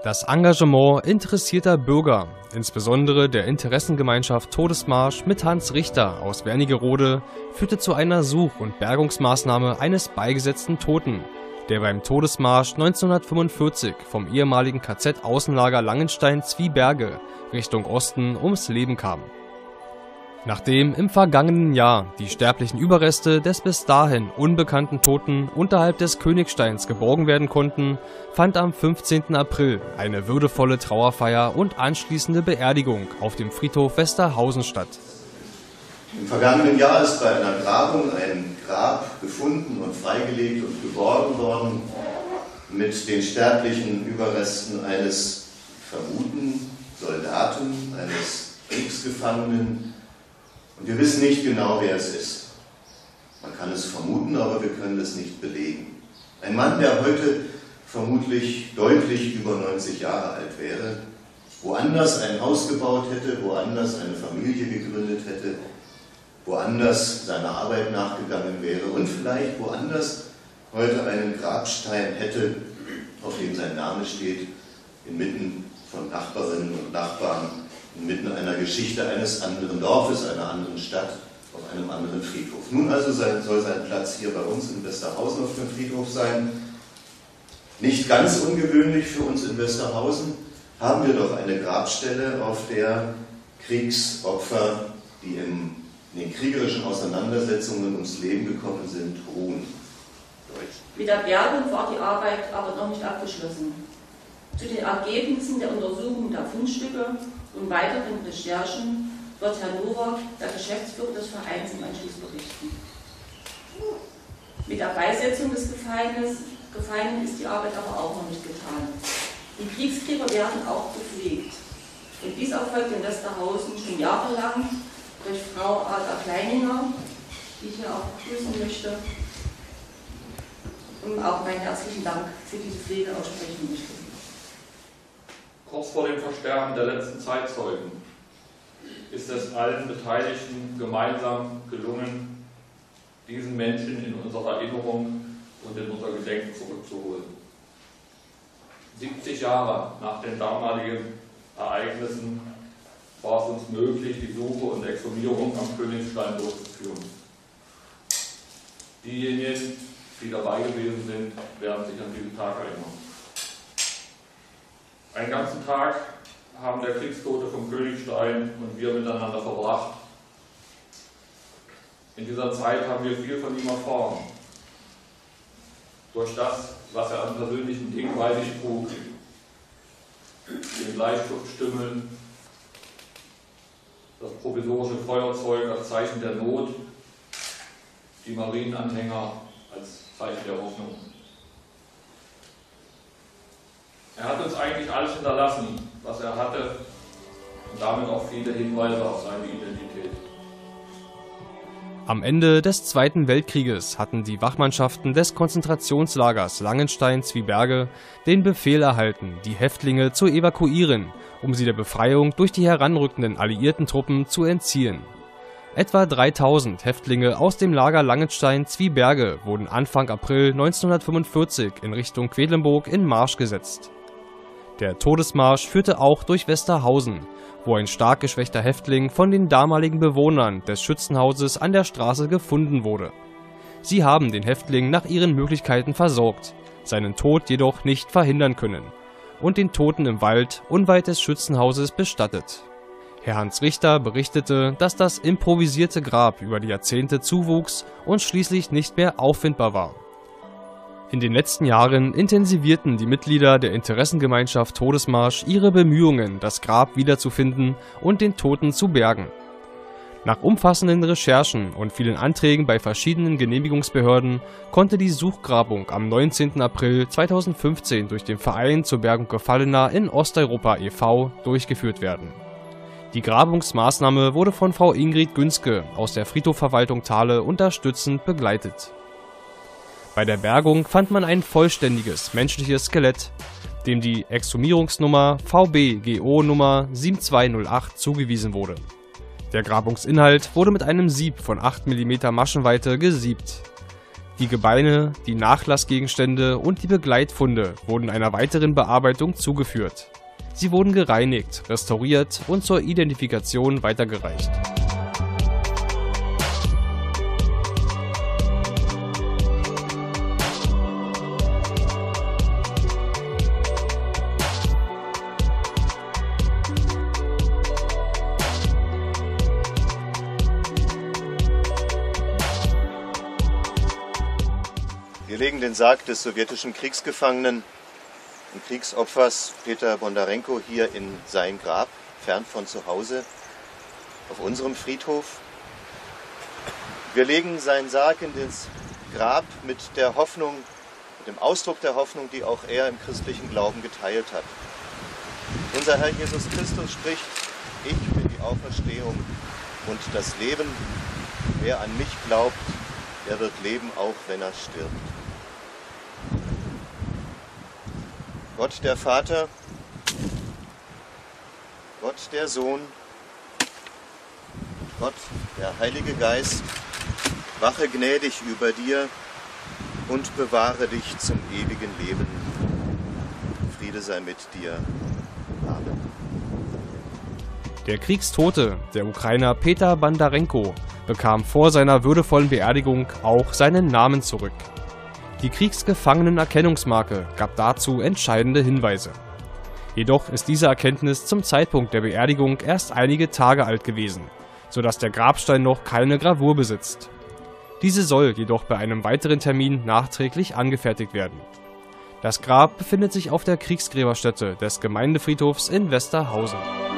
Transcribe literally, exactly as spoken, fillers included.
Das Engagement interessierter Bürger, insbesondere der Interessengemeinschaft Todesmarsch mit Hans Richter aus Wernigerode, führte zu einer Such- und Bergungsmaßnahme eines beigesetzten Toten, der beim Todesmarsch neunzehnhundertfünfundvierzig vom ehemaligen K Z-Außenlager Langenstein-Zwieberge Richtung Osten ums Leben kam. Nachdem im vergangenen Jahr die sterblichen Überreste des bis dahin unbekannten Toten unterhalb des Königsteins geborgen werden konnten, fand am fünfzehnten April eine würdevolle Trauerfeier und anschließende Beerdigung auf dem Friedhof Westerhausen statt. Im vergangenen Jahr ist bei einer Grabung ein Grab gefunden und freigelegt und geborgen worden mit den sterblichen Überresten eines vermuten Soldaten, eines Kriegsgefangenen. Und wir wissen nicht genau, wer es ist. Man kann es vermuten, aber wir können es nicht belegen. Ein Mann, der heute vermutlich deutlich über neunzig Jahre alt wäre, woanders ein Haus gebaut hätte, woanders eine Familie gegründet hätte, woanders seiner Arbeit nachgegangen wäre und vielleicht woanders heute einen Grabstein hätte, auf dem sein Name steht, inmitten von Nachbarinnen und Nachbarn, inmitten einer Geschichte eines anderen Dorfes, einer anderen Stadt, auf einem anderen Friedhof. Nun also soll sein Platz hier bei uns in Westerhausen auf dem Friedhof sein. Nicht ganz ungewöhnlich für uns in Westerhausen haben wir doch eine Grabstelle, auf der Kriegsopfer, die in den kriegerischen Auseinandersetzungen ums Leben gekommen sind, ruhen. Mit der Bergung war die Arbeit aber noch nicht abgeschlossen. Zu den Ergebnissen der Untersuchung der Fundstücke und weiteren Recherchen wird Herr Nowak, der Geschäftsführer des Vereins, im Anschluss berichten. Mit der Beisetzung des Gefangenen ist die Arbeit aber auch noch nicht getan. Die Kriegsgräber werden auch gepflegt. Und dies erfolgt in Westerhausen schon jahrelang durch Frau Ada Kleininger, die ich hier auch begrüßen möchte, und auch meinen herzlichen Dank für diese Pflege aussprechen möchte. Kurz vor dem Versterben der letzten Zeitzeugen ist es allen Beteiligten gemeinsam gelungen, diesen Menschen in unsere Erinnerung und in unser Gedenken zurückzuholen. siebzig Jahre nach den damaligen Ereignissen war es uns möglich, die Suche und Exhumierung am Königstein durchzuführen. Diejenigen, die dabei gewesen sind, werden sich an diesen Tag erinnern. Einen ganzen Tag haben der Kriegstote vom Königstein und wir miteinander verbracht. In dieser Zeit haben wir viel von ihm erfahren. Durch das, was er an persönlichen Dingen bei sich trug, den Bleistiftstümmeln, das provisorische Feuerzeug als Zeichen der Not, die Marienanhänger als Zeichen der Hoffnung. Er hat uns eigentlich alles hinterlassen, was er hatte, und damit auch viele Hinweise auf seine Identität. Am Ende des Zweiten Weltkrieges hatten die Wachmannschaften des Konzentrationslagers Langenstein-Zwieberge den Befehl erhalten, die Häftlinge zu evakuieren, um sie der Befreiung durch die heranrückenden alliierten Truppen zu entziehen. Etwa dreitausend Häftlinge aus dem Lager Langenstein-Zwieberge wurden Anfang April neunzehnhundertfünfundvierzig in Richtung Quedlinburg in Marsch gesetzt. Der Todesmarsch führte auch durch Westerhausen, wo ein stark geschwächter Häftling von den damaligen Bewohnern des Schützenhauses an der Straße gefunden wurde. Sie haben den Häftling nach ihren Möglichkeiten versorgt, seinen Tod jedoch nicht verhindern können und den Toten im Wald unweit des Schützenhauses bestattet. Herr Hans Richter berichtete, dass das improvisierte Grab über die Jahrzehnte zuwuchs und schließlich nicht mehr auffindbar war. In den letzten Jahren intensivierten die Mitglieder der Interessengemeinschaft Todesmarsch ihre Bemühungen, das Grab wiederzufinden und den Toten zu bergen. Nach umfassenden Recherchen und vielen Anträgen bei verschiedenen Genehmigungsbehörden konnte die Suchgrabung am neunzehnten April zweitausendfünfzehn durch den Verein zur Bergung Gefallener in Osteuropa e V durchgeführt werden. Die Grabungsmaßnahme wurde von Frau Ingrid Günske aus der Friedhofverwaltung Thale unterstützend begleitet. Bei der Bergung fand man ein vollständiges menschliches Skelett, dem die Exhumierungsnummer V B G O-Nummer sieben zwei null acht zugewiesen wurde. Der Grabungsinhalt wurde mit einem Sieb von acht Millimeter Maschenweite gesiebt. Die Gebeine, die Nachlassgegenstände und die Begleitfunde wurden einer weiteren Bearbeitung zugeführt. Sie wurden gereinigt, restauriert und zur Identifikation weitergereicht. Wir legen den Sarg des sowjetischen Kriegsgefangenen und Kriegsopfers Peter Bondarenko hier in sein Grab, fern von zu Hause, auf unserem Friedhof. Wir legen seinen Sarg in das Grab mit der Hoffnung, mit dem Ausdruck der Hoffnung, die auch er im christlichen Glauben geteilt hat. Unser Herr Jesus Christus spricht: Ich bin die Auferstehung und das Leben. Wer an mich glaubt, der wird leben, auch wenn er stirbt. Gott der Vater, Gott der Sohn, Gott der Heilige Geist, wache gnädig über dir und bewahre dich zum ewigen Leben. Friede sei mit dir. Amen. Der Kriegstote, der Ukrainer Peter Bondarenko, bekam vor seiner würdevollen Beerdigung auch seinen Namen zurück. Die Kriegsgefangenenerkennungsmarke gab dazu entscheidende Hinweise. Jedoch ist diese Erkenntnis zum Zeitpunkt der Beerdigung erst einige Tage alt gewesen, sodass der Grabstein noch keine Gravur besitzt. Diese soll jedoch bei einem weiteren Termin nachträglich angefertigt werden. Das Grab befindet sich auf der Kriegsgräberstätte des Gemeindefriedhofs in Westerhausen.